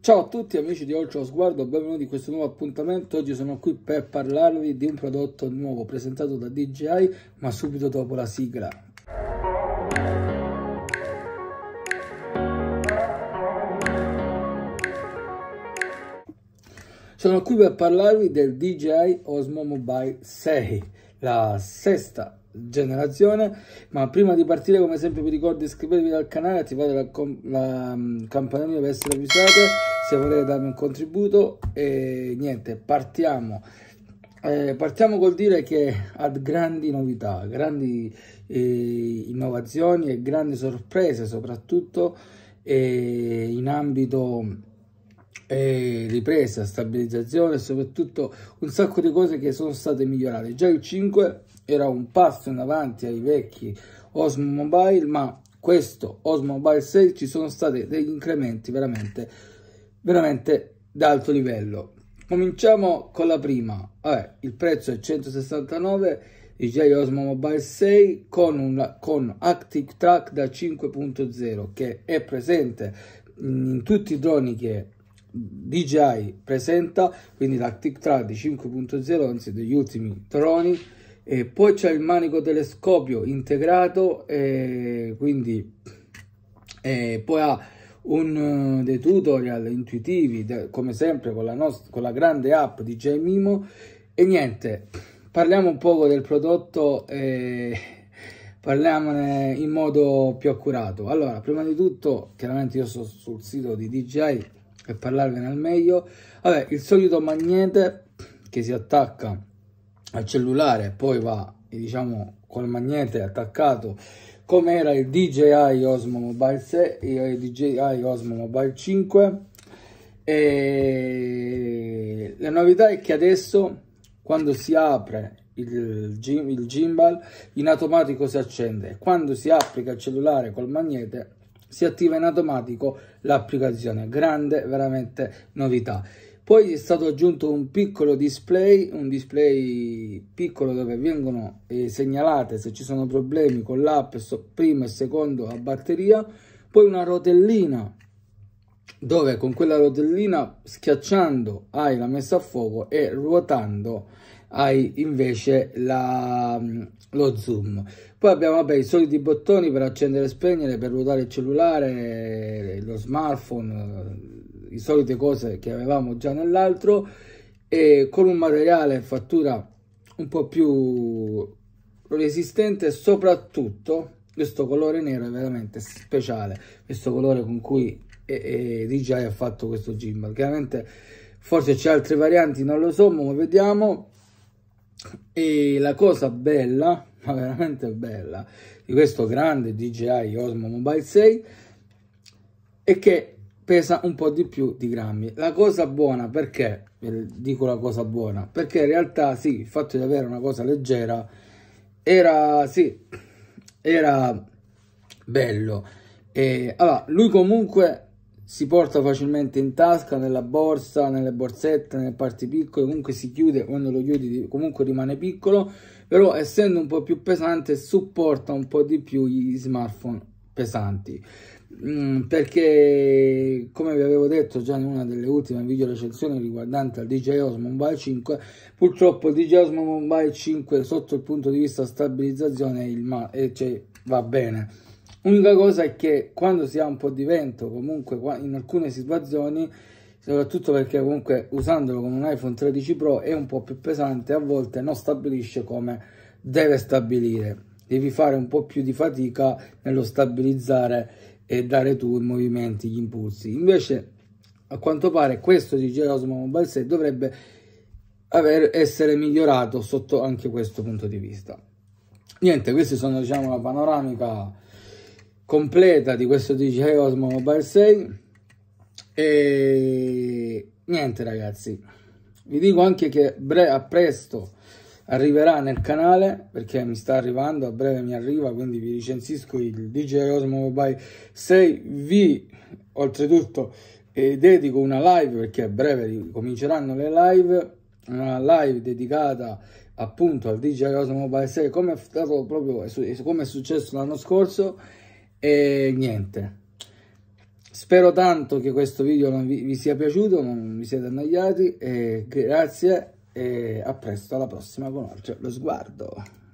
Ciao a tutti amici di Oltre lo Sguardo, benvenuti in questo nuovo appuntamento. Oggi sono qui per parlarvi di un prodotto nuovo presentato da DJI, ma subito dopo la sigla. Sono qui per parlarvi del DJI Osmo Mobile 6, la sesta generazione. Ma prima di partire, come sempre, vi ricordo di iscrivervi al canale, attivare la campanella per essere avvisate se volete darmi un contributo. E niente, partiamo col dire che ha grandi novità, grandi innovazioni e grandi sorprese, soprattutto in ambito ripresa, stabilizzazione e soprattutto un sacco di cose che sono state migliorate. Già il 5 era un passo in avanti ai vecchi Osmo Mobile, ma questo Osmo Mobile 6 ci sono stati degli incrementi veramente d'alto livello. Cominciamo con la prima. Il prezzo è 169, DJI Osmo Mobile 6 con Active Track da 5.0 che è presente in tutti i droni che DJI presenta, quindi l'Active Track di 5.0, anzi degli ultimi droni. E poi c'è il manico telescopio integrato, quindi poi ha dei tutorial intuitivi, come sempre con la grande app DJI Mimo. E niente, parliamo un poco del prodotto e parliamone in modo più accurato. Allora, prima di tutto, chiaramente io sono sul sito di DJI per parlarvene al meglio. Il solito magnete che si attacca al cellulare, poi va, diciamo, col magnete attaccato come era il DJI Osmo Mobile 6 e il DJI Osmo Mobile 5. E la novità è che adesso, quando si apre il gimbal, in automatico si accende. Quando si applica il cellulare col magnete, si attiva in automatico l'applicazione. Grande, veramente novità. Poi è stato aggiunto un piccolo display, piccolo dove vengono segnalate se ci sono problemi con l'app primo e secondo a batteria. Poi una rotellina dove con quella rotellina, schiacciando, hai la messa a fuoco e ruotando hai invece lo zoom. Poi abbiamo i soliti bottoni per accendere e spegnere, per ruotare il cellulare, lo smartphone, le solite cose che avevamo già nell'altro, e con un materiale fattura un po' più resistente. Soprattutto questo colore nero è veramente speciale, questo colore con cui DJI ha fatto questo gimbal. Chiaramente forse c'è altre varianti, non lo so, ma vediamo. E la cosa bella, ma veramente bella, di questo grande DJI Osmo Mobile 6 è che pesa un po' di più di grammi. La cosa buona, perché dico la cosa buona? Perché in realtà sì, il fatto di avere una cosa leggera era bello. Allora, lui comunque si porta facilmente in tasca, nella borsa, nelle borsette, nelle parti piccole. Comunque si chiude, quando lo chiudi comunque rimane piccolo, però essendo un po' più pesante supporta un po' di più gli smartphone pesanti. Perché, come vi avevo detto già in una delle ultime video recensioni riguardante al DJI Osmo Mobile 5, purtroppo il DJI Osmo Mobile 5 sotto il punto di vista stabilizzazione va bene. Unica cosa è che quando si ha un po' di vento, comunque in alcune situazioni, soprattutto perché comunque usandolo con un iPhone 13 Pro è un po' più pesante, a volte non stabilisce come deve stabilire. Devi fare un po' più di fatica nello stabilizzare e dare tu i movimenti, gli impulsi. Invece, a quanto pare, questo DJI Osmo Mobile 6 dovrebbe essere migliorato sotto anche questo punto di vista. Niente, questi sono, diciamo, la panoramica completa di questo DJI Osmo Mobile 6. E niente, ragazzi, vi dico anche che a presto arriverà nel canale, perché mi sta arrivando, a breve mi arriva, quindi vi recensisco il DJI Osmo Mobile 6. Oltretutto dedico una live, perché a breve cominceranno le live, una live dedicata appunto al DJI Osmo Mobile 6, come è stato proprio, come è successo l'anno scorso. E niente, Spero tanto che questo video non vi sia piaciuto, non vi siete annoiati, e grazie e a presto, alla prossima con altro Lo Sguardo.